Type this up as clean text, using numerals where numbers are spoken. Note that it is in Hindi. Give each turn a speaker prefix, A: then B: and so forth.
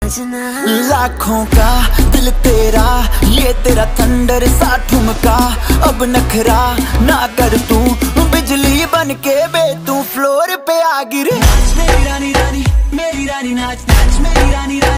A: लाखों का दिल तेरा, ये तेरा थंडर सा ठुमका। अब नखरा ना कर तू, बिजली बन के बे तू फ्लोर पे आ गिरे। मेरी रानी रानी, मेरी रानी नाच नाच, मेरी रानी रानी।